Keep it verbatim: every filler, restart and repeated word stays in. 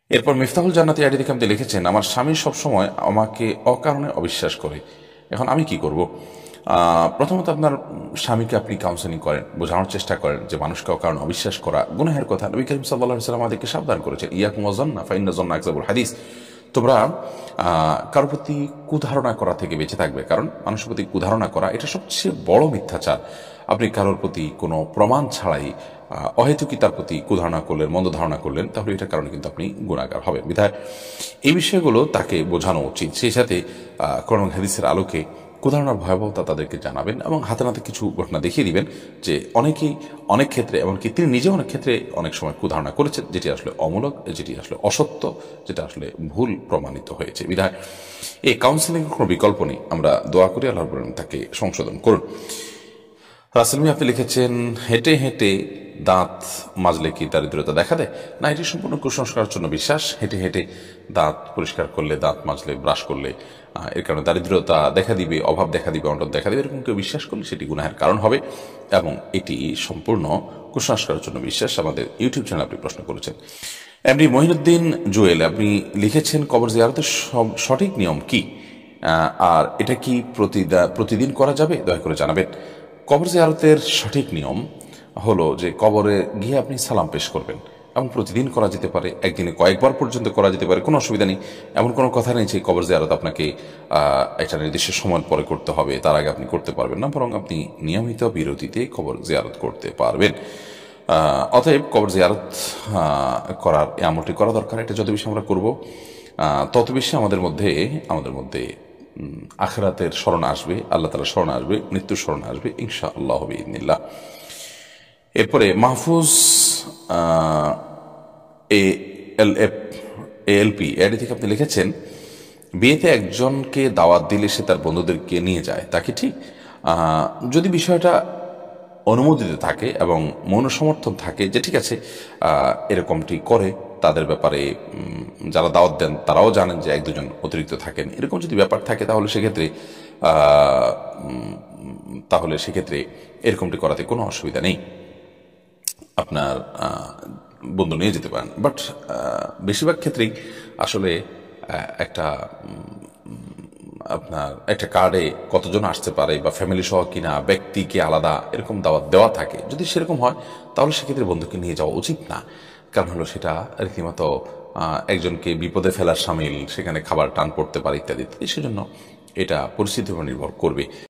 এরপর মিফতাহুল জান্নাতি আইডি থেকে আপনি লিখেছেন, আমার স্বামী সবসময় আমাকে অকারণে অবিশ্বাস করে, এখন আমি কি করব? প্রথমত আপনার স্বামীকে আপনি কাউন্সেলিং করেন, বোঝানোর চেষ্টা করেন যে মানুষকে অকারণে অবিশ্বাস করা গুনাহের কথা। নবী করিম সাল্লাল্লাহু আলাইহি ওয়াসাল্লাম আমাদেরকে সাবধান করেছেন, ইয়াকুম ওয়াজ্জান্না ফাইন্না যন্না আকযাবুল হাদিস। তোমরা কারোর প্রতি কুধারণা করা থেকে বেঁচে থাকবে, কারণ মানুষের প্রতি কুধারণা করা এটা সবচেয়ে বড় মিথ্যাচার। আপনি কারোর প্রতি কোনো প্রমাণ ছাড়াই অহেতুকি তার প্রতি কুধারণা করলেন, মন্দ ধারণা করলেন, তাহলে এটার কারণে কিন্তু আপনি গুনাহগার হবেন। বিধায় এই বিষয়গুলো তাকে বোঝানো উচিত। সেই সাথে কোরআন হাদিসের আলোকে কুধারণার ভয়াবহতা তাদেরকে জানাবেন এবং হাতে নাতে কিছু ঘটনা দেখিয়ে দিবেন যে অনেকেই অনেক ক্ষেত্রে, এমনকি তিনি নিজে অনেক ক্ষেত্রে অনেক সময় কুধারণা করেছেন, যেটি আসলে অমূলক, যেটি আসলে অসত্য, যেটা আসলে ভুল প্রমাণিত হয়েছে। বিধায় এই কাউন্সিলিংয়ের কোনো বিকল্প নেই। আমরা দোয়া করি আল্লাহর বলেন তাকে সংশোধন করুন। রাসেল মিয়া আপনি লিখেছেন, হেঁটে হেঁটে দাঁত মাজলে কি দারিদ্রতা দেখা দেয়? না, এটি সম্পূর্ণ কুসংস্কারের জন্য বিশ্বাস। হেঁটে হেঁটে দাঁত পরিষ্কার করলে, দাঁত মাজলে, ব্রাশ করলে এর কারণে দারিদ্রতা দেখা দিবে, অভাব দেখা দিবে, অনটন দেখা দিবে, এরকম কেউ বিশ্বাস করলে সেটি গুনাহের কারণ হবে এবং এটি সম্পূর্ণ কুসংস্কারের জন্য বিশ্বাস। আমাদের ইউটিউব চ্যানেল আপনি প্রশ্ন করেছেন। এমনি মহিনুদ্দিন জুয়েল আপনি লিখেছেন, কবর জিয়ারতের সঠিক নিয়ম কি আর এটা কি প্রতিদিন করা যাবে? দয়া করে জানাবেন। কবর জিয়ারতের সঠিক নিয়ম হলো যে কবরে গিয়ে আপনি সালাম পেশ করবেন এবং প্রতিদিন করা যেতে পারে, একদিনে কয়েকবার পর্যন্ত করা যেতে পারে, কোনো অসুবিধা নেই। এমন কোনো কথা নেই যে কবর জিয়ারত আপনাকে একটা নির্দিষ্ট সময় পরে করতে হবে, তার আগে আপনি করতে পারবেন না, বরং আপনি নিয়মিত বিরতিতে কবর জিয়ারত করতে পারবেন। অতএব কবর জিয়ারত করার এই আমলটি করা দরকার। এটা যত বেশি আমরা করব তত বেশি আমাদের মধ্যে আমাদের মধ্যে আখিরাতের স্মরণ আসবে, আল্লাহ তাআলার স্মরণ আসবে, মৃত্যুর স্মরণ আসবে ইনশাআল্লাহ বিইذنিল্লাহ। এরপরে Mahfuz A L F A L P AD থেকে আপনি লিখেছেন, বিয়েতে একজনকে দাওয়াত দিলে সে তার বন্ধুদেরকে নিয়ে যায়, তা কি ঠিক? যদি বিষয়টা অনুমোদিত থাকে এবং মনসমর্থন থাকে যে ঠিক আছে এরকমটি করে, তাদের ব্যাপারে যারা দাওয়াত দেন তারাও জানেন যে এক দুজন অতিরিক্ত থাকেন, এরকম যদি ব্যাপার থাকে তাহলে সেক্ষেত্রে তাহলে সেক্ষেত্রে এরকমটি করাতে কোনো অসুবিধা নেই, আপনার বন্ধু নিয়ে যেতে পারেন। বাট বেশিরভাগ ক্ষেত্রেই আসলে একটা আপনার একটা কার্ডে কতজন আসতে পারে বা ফ্যামিলি সহ কিনা, ব্যক্তিকে আলাদা এরকম দাওয়াত দেওয়া থাকে। যদি সেরকম হয় তাহলে সেক্ষেত্রে বন্ধুকে নিয়ে যাওয়া উচিত না, কারণ হলো সেটা রীতিমতো একজনকে বিপদে ফেলার সামিল, সেখানে খাবার টান পড়তে পারে ইত্যাদি ইত্যাদি। সেজন্য এটা পরিস্থিতির উপর নির্ভর করবে।